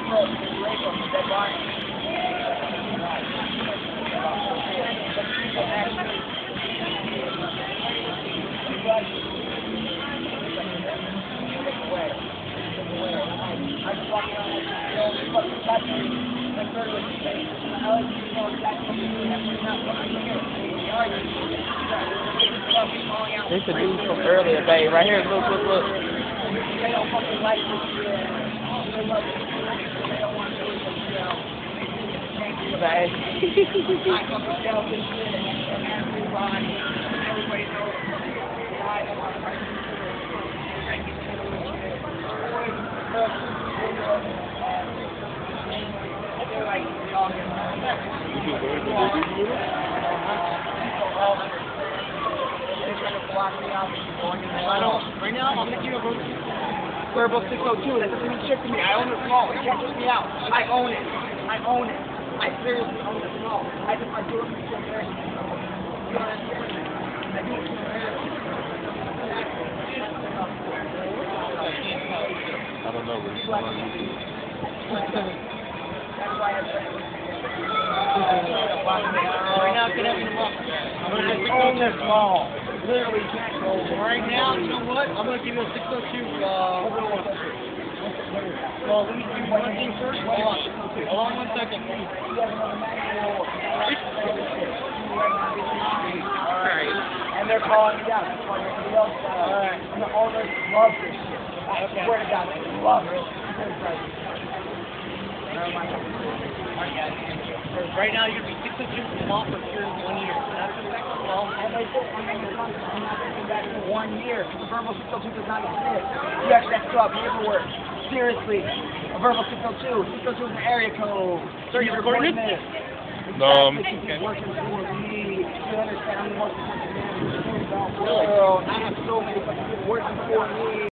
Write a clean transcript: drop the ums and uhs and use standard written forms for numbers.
This is a dude from earlier, babe. Right here, look. Babe. Right now, I'm thinking of Verbal 602. That doesn't mean shit to me. I own the small. You can't kick me out. I own it. I seriously own the small. I do it for embarrassment. I do it for embarrassment. I don't know what's going on. That's why Right now, get up in the mall. I own the small. Literally can't go. Right now, you know what? I'm gonna give you a 602. Well, let me do one thing first. Hold on 1 second. Alright. And they're calling me down. Alright. And the owners love this shit. I swear to God, they love it. Right now, you're gonna be 602 from the mall for sure in 1 year. That's the second call. And they said, I'm not going back for 1 year. The verbal 602 does not exist. You actually have to fill out paperwork. Seriously. A verbal 602. 602 is an area code. Sir, you recording this? No, Exactly. Working for me. You understand? I'm the most important man in the world. I have so many fucking people working for me.